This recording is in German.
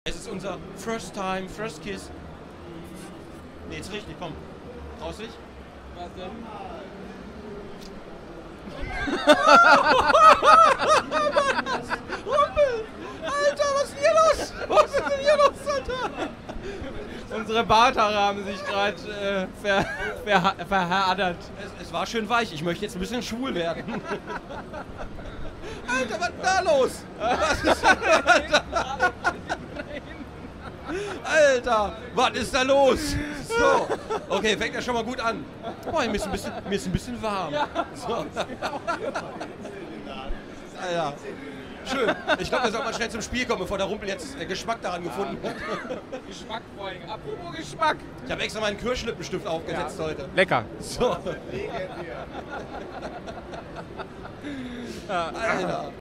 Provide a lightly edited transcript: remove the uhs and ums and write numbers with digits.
Es ist unser First Time, First Kiss. Nee, jetzt richtig, komm. Traust dich? Warte. Rumpel! Alter, was ist denn hier los? Was ist denn hier los, Alter? Unsere Barthaare haben sich gerade verhadert. Es war schön weich. Ich möchte jetzt ein bisschen schwul werden. Alter, was ist da los? Was ist Alter? Alter, was ist da los? So, okay, fängt ja schon mal gut an. Boah, mir ist ein bisschen warm. So. Alter, schön. Ich glaube, wir sollten mal schnell zum Spiel kommen, bevor der Rumpel jetzt Geschmack daran gefunden hat. Geschmack vor allem. Apropos Geschmack. Ich habe extra meinen Kirschlippenstift aufgesetzt heute. Lecker. So. Alter.